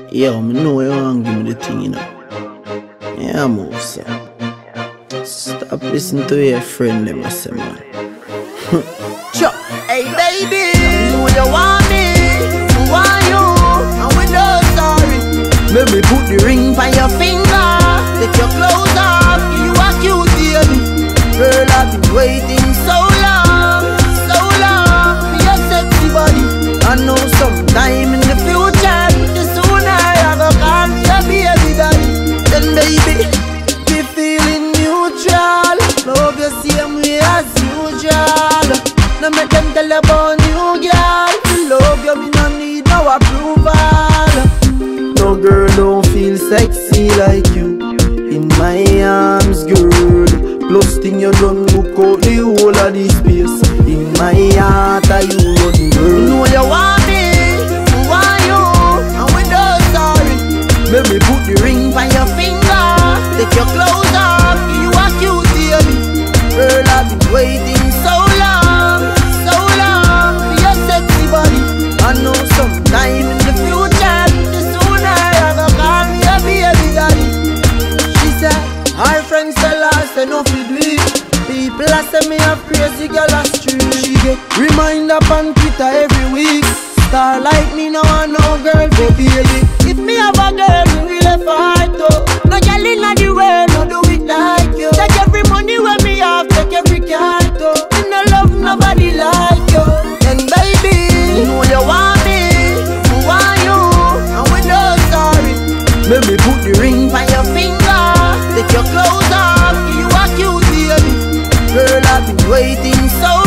Yo, me know you want to give me the thing, you know. Yeah, move, sir. Stop listening to your friend, them, I say, man. Chuck, hey baby, you know you want me, who want you, and we no sorry. Let me put the ring by your finger, take your clothes off, you are cute, baby. Girl, I've been waiting so long for your sexy body. I know sometime in the future, the sooner I go call me a baby daddy. Then baby, be feeling neutral, love you same way as usual. Now make them tell about you, girl. To love you, me no need no approval. No girl don't feel sexy like you in my arms, girl. Plus thing you done book out the whole of this space. In my heart are you running, girl. You know you want me, who want you, and we no sorry. Let me put the ring by your finger, take your clothes off, you are cute, baby. Girl, I've been waiting so long for your sexy body. I know sometime in the future, the sooner I go call me a baby daddy. She said, her friends tell her, say no fi do it. People a say me a crazy girl a street. She get reminder on Twitter every week. Star like me now and no girl for baby. If me have a girl, me really fight though. No girl inna the world, no do it like you. Take every money when me have, take every car though. Me no love nobody like you. And baby, you know you want me, who want you, and we no sorry. Let me put the ring by your finger, take your clothes off, you are cute, baby. Girl, I've been waiting so